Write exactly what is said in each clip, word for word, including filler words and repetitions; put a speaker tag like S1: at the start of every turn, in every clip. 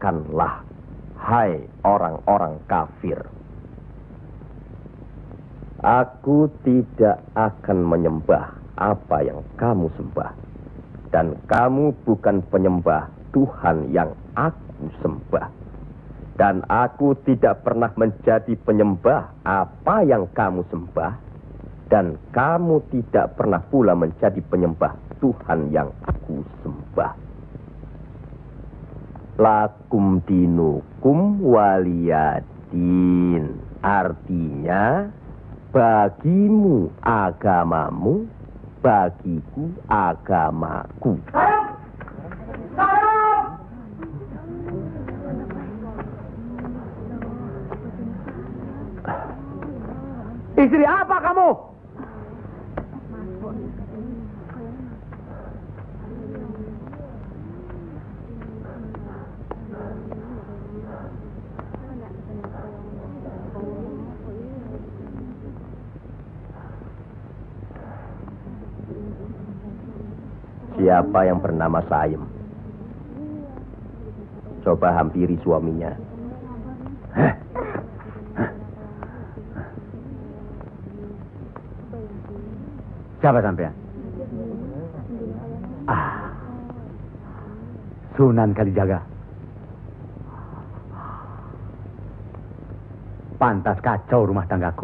S1: Dengarkanlah, hai orang-orang kafir. Aku tidak akan menyembah apa yang kamu sembah. Dan kamu bukan penyembah Tuhan yang aku sembah. Dan aku tidak pernah menjadi penyembah apa yang kamu sembah. Dan kamu tidak pernah pula menjadi penyembah Tuhan yang aku sembah. Lakum dinukum waliyadin. Artinya, bagimu agamamu, bagiku agamaku.
S2: Istri apa kamu?
S1: Siapa yang bernama Saim? Coba hampiri suaminya.
S2: Hah? Siapa sampean? Ah, Sunan Kalijaga. Pantas kacau rumah tanggaku.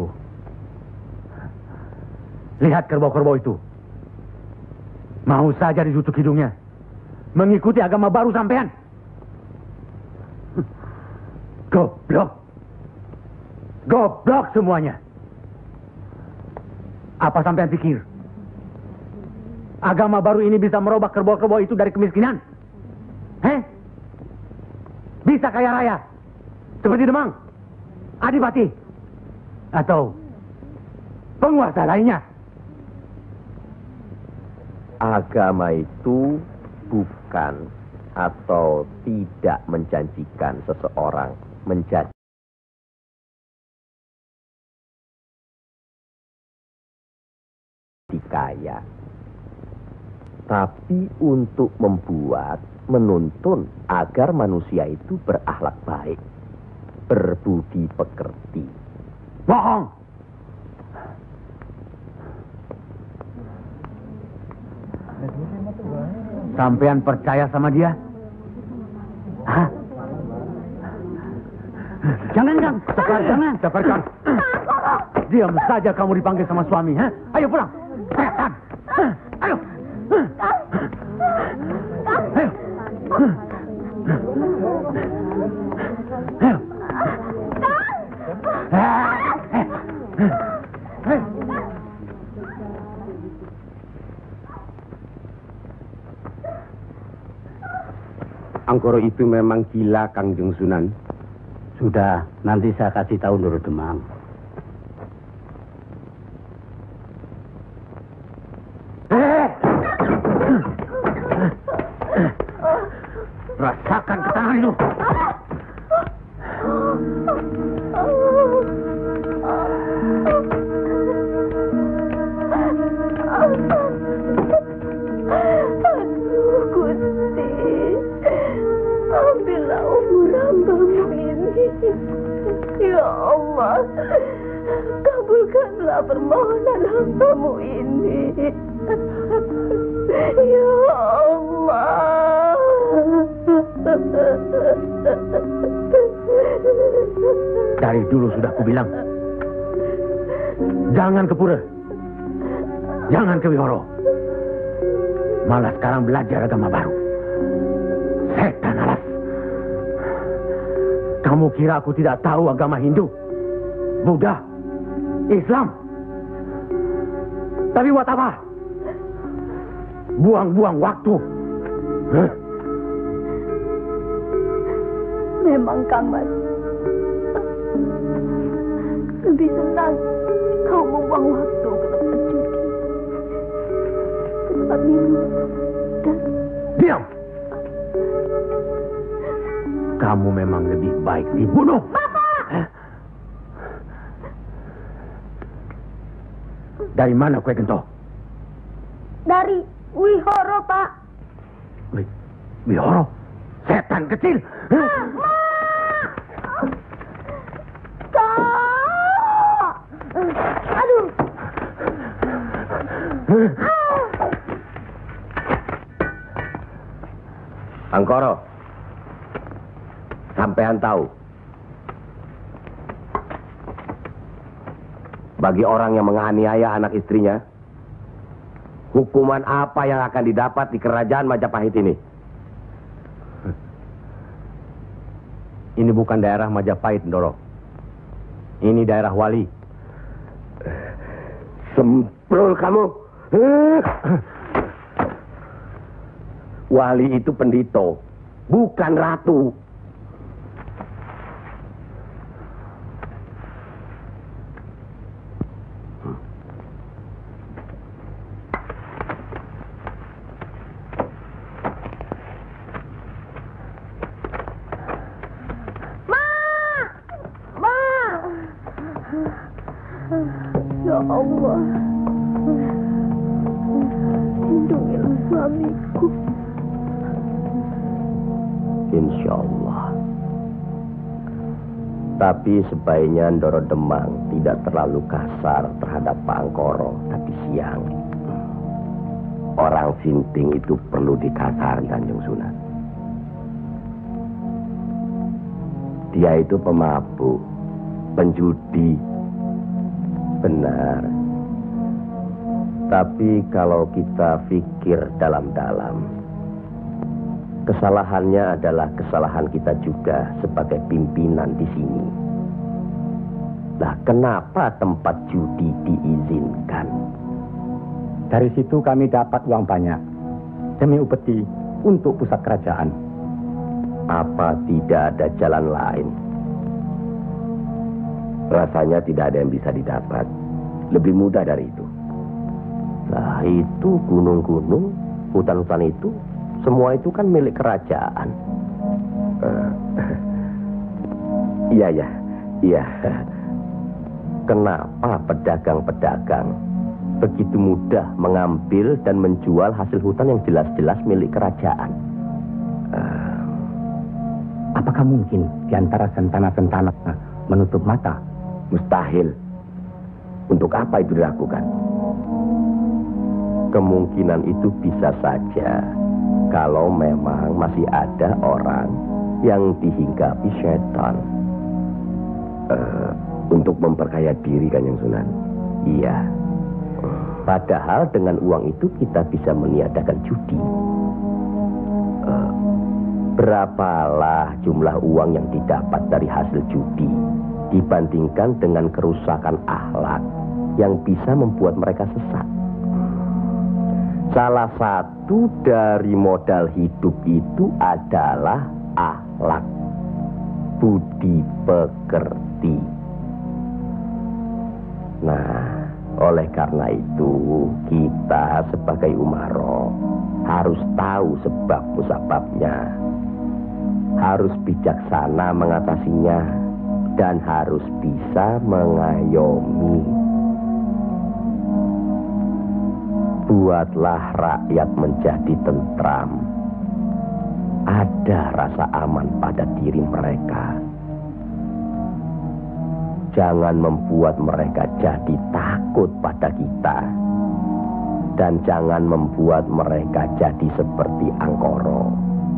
S2: Lihat kerbau-kerbau itu. Mau saja ditutup hidungnya. Mengikuti agama baru sampean. Goblok. Goblok semuanya. Apa sampean pikir? Agama baru ini bisa merubah kerbau-kerbau itu dari kemiskinan? Heh? Bisa kaya raya? Seperti Demang? Adipati? Atau penguasa lainnya?
S1: Agama itu bukan atau tidak menjanjikan seseorang menjadi kaya, tapi untuk membuat, menuntun agar manusia itu berakhlak baik, berbudi pekerti.
S2: Bohong! Sampean percaya sama dia? Hah? Jangan, Kang. Sekar, jangan. Sekarkan. Diam saja kamu dipanggil sama suami, ha? Ayo pulang. Setan. Ayo. Ayo. Ayo.
S3: Anggoro itu memang gila, Kangjeng Sunan.
S2: Sudah, nanti saya kasih tahu Nurul Demang. Rasakan ketangan itu.
S4: Ya Allah, kabulkanlah permohonan hambamu ini. Ya Allah.
S2: Dari dulu sudah kubilang, jangan ke pura, jangan ke wihoro. Malah sekarang belajar agama baru. Setan alas. Kamu kira aku tidak tahu agama Hindu, Buddha, Islam? Tapi buat apa? Buang-buang waktu. Huh?
S4: Memang Kang Mas, lebih senang kau membuang waktu ke tempat judi, ke tempat minum, dan...
S2: Diam! Kamu memang lebih baik dibunuh.
S4: Bapak!
S2: Dari mana kue gento?
S4: Dari Wihoro, Pak.
S2: Wih, Wihoro? Setan! setan kecil.
S4: Ma! Kak! Aduh.
S1: Angkoro, sampean tahu, bagi orang yang menganiaya anak istrinya, hukuman apa yang akan didapat di kerajaan Majapahit ini?
S2: Ini bukan daerah Majapahit, Ndoro. Ini daerah Wali.
S1: Semprol kamu. Wali itu pendito, bukan ratu.
S4: Ya Allah, lindungilah suamiku.
S1: Insya Allah. Tapi sebaiknya Ndoro Demang tidak terlalu kasar terhadap Pak Angkoro, tapi siang. Orang sinting itu perlu dikasar, Kanjeng Sunan. Dia itu pemabuk, penjudi. Benar. Tapi kalau kita pikir dalam-dalam, kesalahannya adalah kesalahan kita juga sebagai pimpinan di sini. Nah, kenapa tempat judi diizinkan?
S2: Dari situ kami dapat uang banyak demi upeti untuk pusat kerajaan.
S1: Apa tidak ada jalan lain? Rasanya tidak ada yang bisa didapat. Lebih mudah dari itu. Nah, itu gunung-gunung, hutan-hutan itu, semua itu kan milik kerajaan. Uh, iya, ya, iya. Kenapa pedagang-pedagang begitu mudah mengambil dan menjual hasil hutan yang jelas-jelas milik kerajaan?
S2: Uh, apakah mungkin di antara sentana-sentana menutup mata?
S1: Mustahil. Untuk apa itu dilakukan? Kemungkinan itu bisa saja kalau memang masih ada orang yang dihinggapi setan. Uh, untuk memperkaya diri, Kanjeng Sunan. Iya. Padahal dengan uang itu kita bisa meniadakan judi. Uh, berapalah jumlah uang yang didapat dari hasil judi dibandingkan dengan kerusakan akhlak yang bisa membuat mereka sesat. Salah satu dari modal hidup itu adalah akhlak, budi pekerti. Nah, oleh karena itu kita sebagai umaro harus tahu sebab musababnya, harus bijaksana mengatasinya, dan harus bisa mengayomi. Buatlah rakyat menjadi tentram. Ada rasa aman pada diri mereka. Jangan membuat mereka jadi takut pada kita. Dan jangan membuat mereka jadi seperti Angkoro.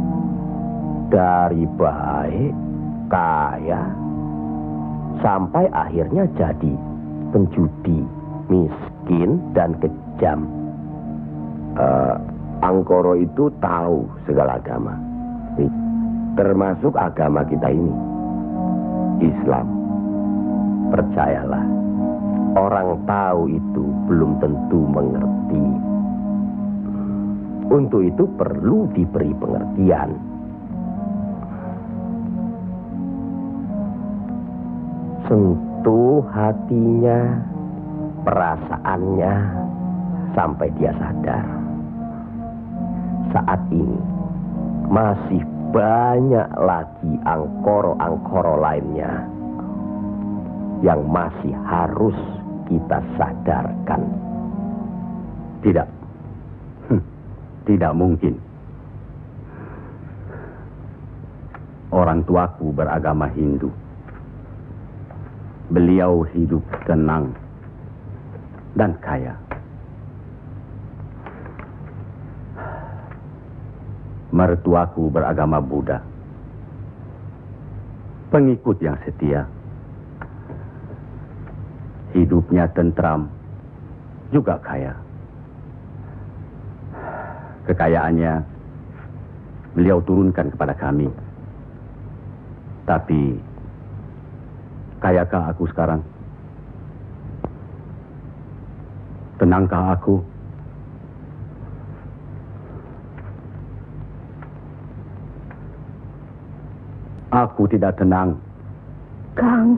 S1: Dari baik, kaya, sampai akhirnya jadi penjudi, miskin, dan kejam. Uh, Angkoro itu tahu segala agama, termasuk agama kita ini, Islam. Percayalah, orang tahu itu belum tentu mengerti. Untuk itu perlu diberi pengertian. Sentuh hatinya, perasaannya, sampai dia sadar. Saat ini masih banyak lagi angkoro-angkoro lainnya yang masih harus kita sadarkan.
S2: Tidak. Hm, tidak mungkin.
S3: Orang tuaku beragama Hindu. Beliau hidup tenang dan kaya. Mertuaku beragama Buddha. Pengikut yang setia. Hidupnya tentram, juga kaya. Kekayaannya beliau turunkan kepada kami. Tapi, kayakah aku sekarang? Tenangkah aku? Aku tidak tenang.
S4: Kang.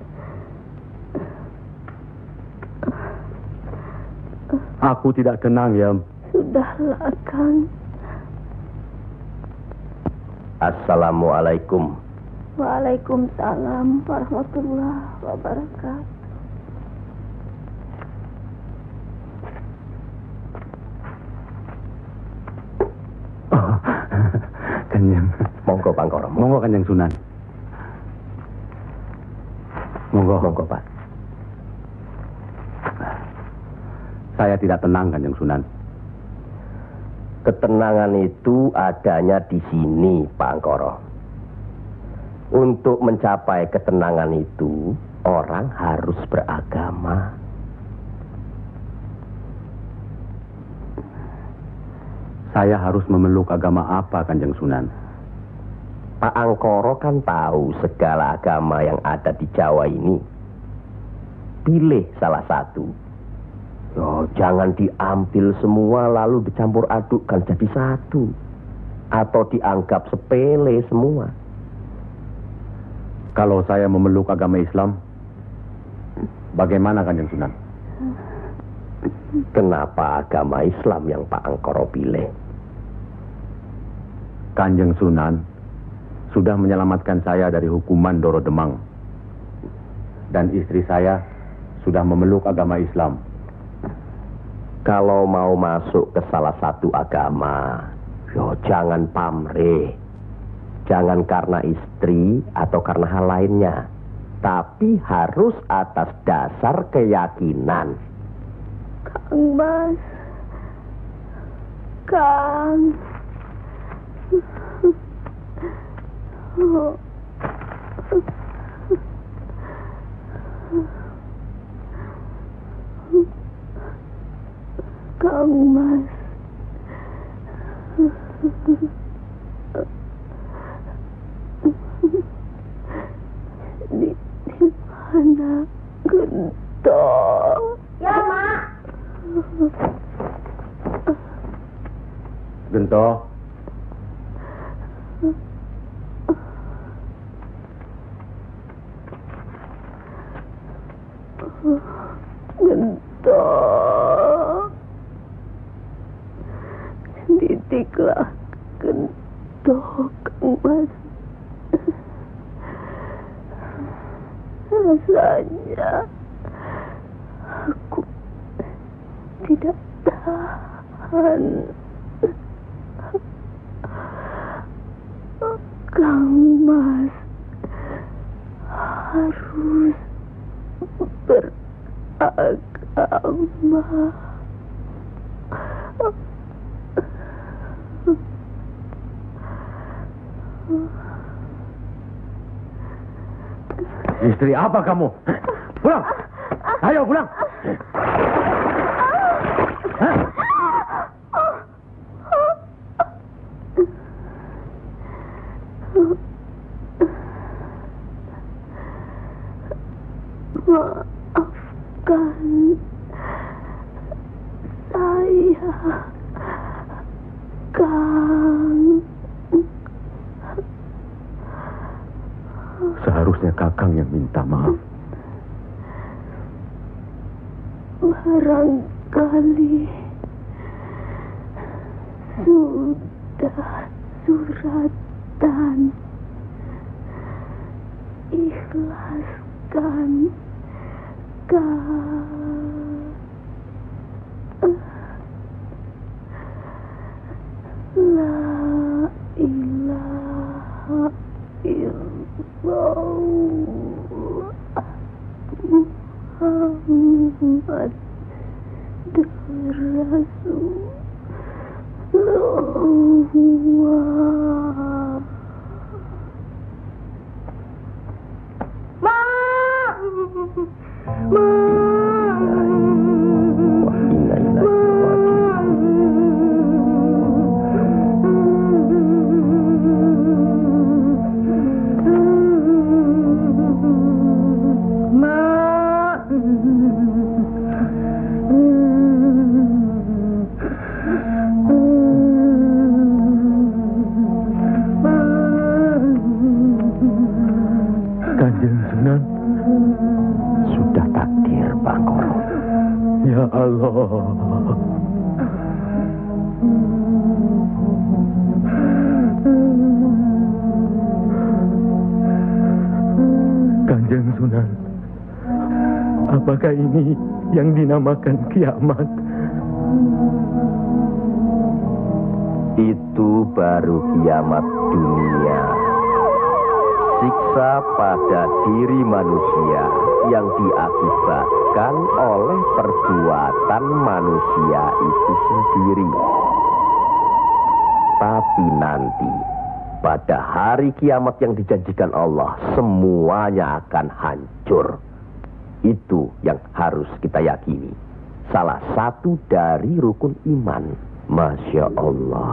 S3: Aku tidak tenang, Yam.
S4: Sudahlah, Kang.
S1: Assalamualaikum.
S4: Waalaikumsalam warahmatullahi wabarakatuh.
S3: Oh, Kanjeng.
S1: Monggo, Pangkoro.
S3: Monggo, Kanjeng Sunan. Monggo.
S1: Monggo, Pak.
S3: Saya tidak tenang, Kanjeng Sunan.
S1: Ketenangan itu adanya di sini, Pak Angkoro. Untuk mencapai ketenangan itu, orang harus beragama.
S3: Saya harus memeluk agama apa, Kanjeng Sunan?
S1: Pak Angkoro kan tahu segala agama yang ada di Jawa ini. Pilih salah satu. Oh, jangan diambil semua lalu dicampur adukkan jadi satu. Atau dianggap sepele semua.
S3: Kalau saya memeluk agama Islam, bagaimana, Kanjeng Sunan?
S1: Kenapa agama Islam yang Pak Angkoro pilih?
S3: Kanjeng Sunan sudah menyelamatkan saya dari hukuman Doro Demang. Dan istri saya sudah memeluk agama Islam.
S1: Kalau mau masuk ke salah satu agama, yo jangan pamrih. Jangan karena istri atau karena hal lainnya. Tapi harus atas dasar keyakinan.
S4: Kang Mas. Kang. Oh. Kang Mas. Di, di mana Gento?
S5: Ya, Mak.
S3: Gento.
S4: Gento. Didiklah Gento, Kang Mas. Rasanya aku tidak tahan. Kang Mas harus beragama.
S3: Istri apa kamu? Pulang! Ayo pulang! Hah?
S4: Maafkan saya, Kang.
S3: Seharusnya Kakang yang minta maaf.
S4: Barangkali sudah suratan. Ikhlaskan, Kang. La ilaha Muhammad dan Rasulullah. Ma! Ma!
S3: Kanjeng Sunan, sudah takdir Bangkoro. Ya Allah. Kanjeng Sunan, apakah ini yang dinamakan kiamat?
S1: Itu baru kiamat dunia. Siksa pada diri manusia yang diakibatkan oleh perbuatan manusia itu sendiri. Tapi nanti, pada hari kiamat yang dijanjikan Allah, semuanya akan hancur. Itu yang harus kita yakini. Salah satu dari rukun iman. Masya Allah.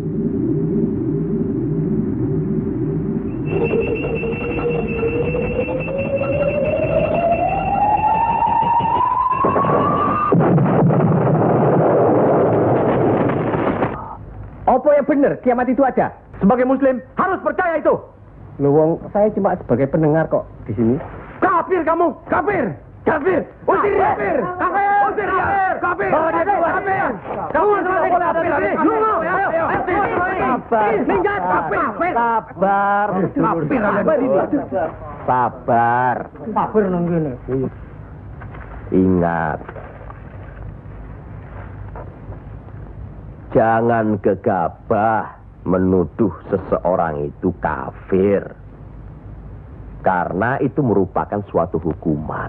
S2: Apa yang benar kiamat itu ada? Sebagai muslim harus percaya itu.
S1: Loh, wong, saya cuma sebagai pendengar kok di sini.
S2: Kafir kamu, kafir, kafir, usir dia, kafir, kafir, usir dia, kafir, bawa dia keluar, kafir, kamu selesai kafir, ayo, ayo,
S1: sabar,
S2: minggat, kafir,
S1: sabar,
S2: kafir, apa ini?
S1: Sabar,
S2: Kafir nunggu ini.
S1: Ingat, jangan gegabah menuduh seseorang itu kafir. Karena itu merupakan suatu hukuman.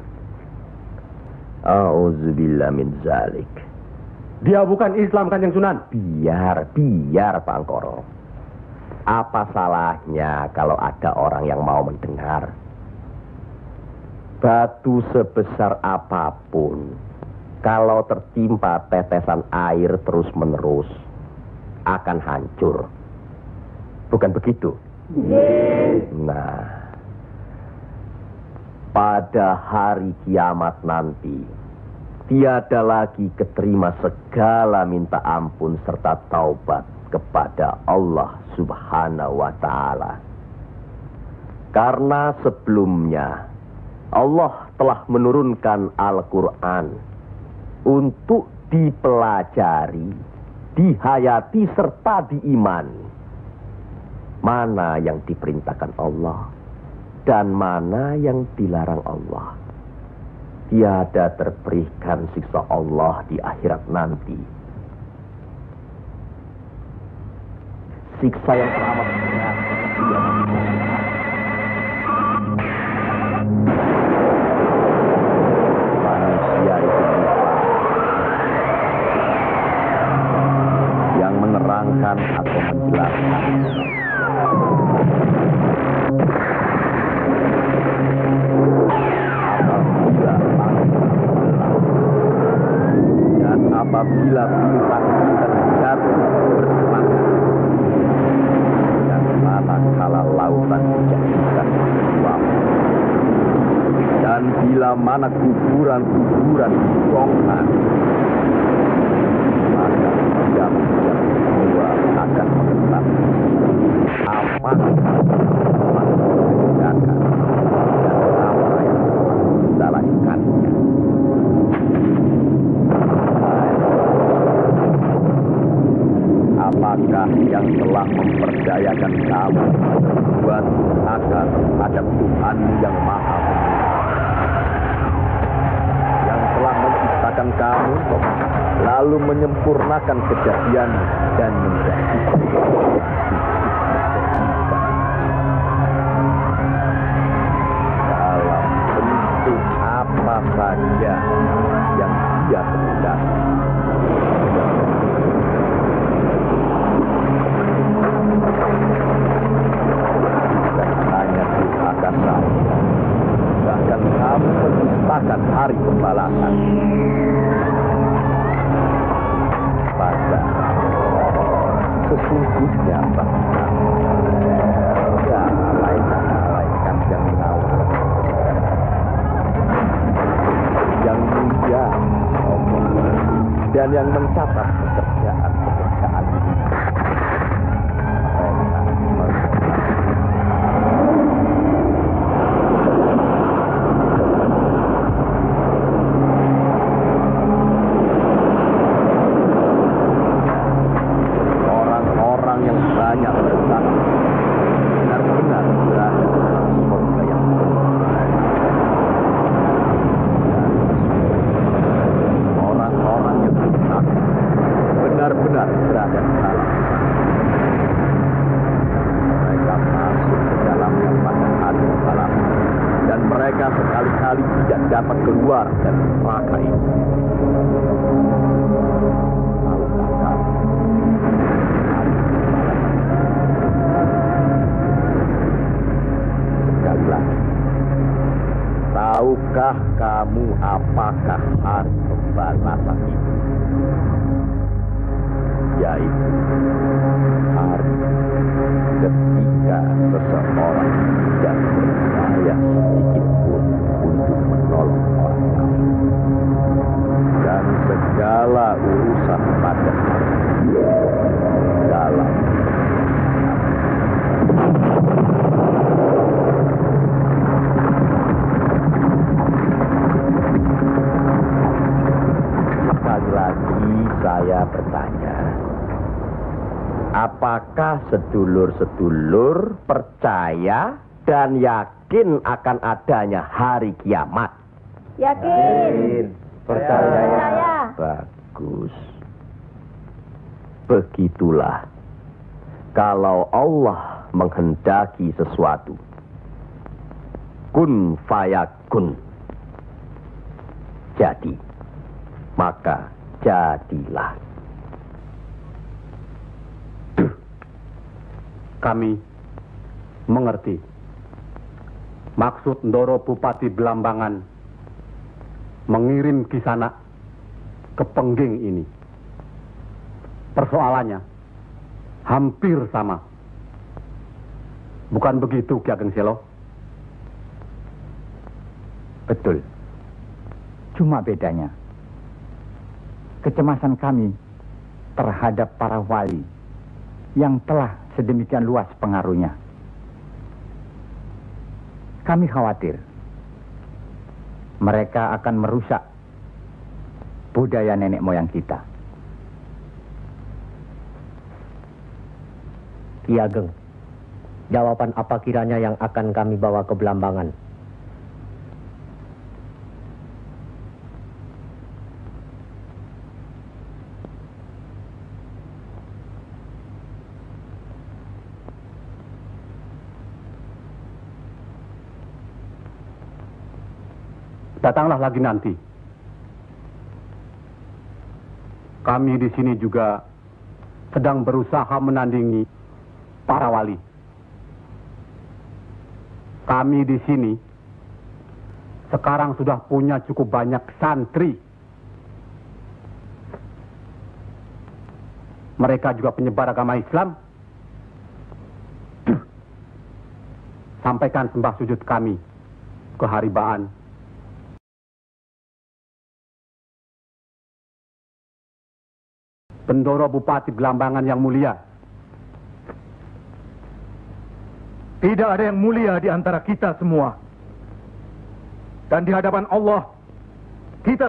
S1: A'udzubillah min zalik.
S2: Dia bukan Islam, Kanjeng Sunan.
S1: Biar, biar Bangkoro. Apa salahnya kalau ada orang yang mau mendengar? Batu sebesar apapun, kalau tertimpa tetesan air terus-menerus, akan hancur. Bukan begitu? Yes. Nah, pada hari kiamat nanti, tiada lagi keterima segala minta ampun serta taubat kepada Allah Subhanahu wa Ta'ala. Karena sebelumnya Allah telah menurunkan Al-Quran untuk dipelajari, dihayati serta diimani. Mana yang diperintahkan Allah dan mana yang dilarang Allah. Tiada terberikan siksa Allah di akhirat nanti. Siksa yang teramat berat. Manusia itu bisa yang menerangkan atau menjelaskan. Dan apabila bintang bintang jatuh bersemangat, dan manakala lautan dijadikan uap, dan bila mana kuburan-kuburan dibongkar, maka diam-diam semua akan mengetahui apa yang telah dikerjakan dan apa yang telah kita lakukannya. Apakah yang telah memperdayakan kamu buat agar terhadap Tuhan yang Maha Penyayang, yang telah menciptakan kamu lalu menyempurnakan kejadian dan menjadikan saja yang dia kehendaki. Dan hanya durhaka saja, bahkan kamu mendustakan hari pembalasan. Padahal sesungguhnya bahkan ya malaikat-malaikat yang mengawal, yang mulia dan yang mencatat pekerjaan-pekerjaan ini. Orang-orang yang banyak bersaksi benar-benar berada dalam surga yang penuh. Orang-orang yang bersaksi benar-benar berada dalam. Mereka masuk ke dalamnya pada hari pembalasan, dan mereka sekali-kali tidak dapat keluar dari neraka itu. Tahukah kamu? Sekali lagi, tahukah kamu apakah hari pembalasan itu? Yaitu hari ketika seseorang tidak berdaya sedikit pun untuk menolong orang lain, dan segala urusan pada hari dalam sekali lagi saya bertanya, apakah sedulur-sedulur percaya dan yakin akan adanya hari kiamat?
S5: Yakin.
S1: Percaya.
S5: Percaya.
S1: Bagus. Begitulah. Kalau Allah menghendaki sesuatu, kun fayakun. Jadi, maka jadilah.
S2: Kami mengerti maksud Ndoro Bupati Belambangan mengirim Kisanak ke Pengging ini. Persoalannya hampir sama. Bukan begitu, Ki Ageng Selo?
S6: Betul. Cuma bedanya, kecemasan kami terhadap para wali yang telah sedemikian luas pengaruhnya. Kami khawatir mereka akan merusak budaya nenek moyang kita.
S7: Ki Ageng, jawaban apa kiranya yang akan kami bawa ke Belambangan?
S2: Datanglah lagi nanti. Kami di sini juga sedang berusaha menandingi para wali. Kami di sini sekarang sudah punya cukup banyak santri. Mereka juga penyebar agama Islam. Sampaikan sembah sujud kami ke Haribaan. Bendoro Bupati Belambangan yang mulia.
S8: Tidak ada yang mulia di antara kita semua. Dan di hadapan Allah,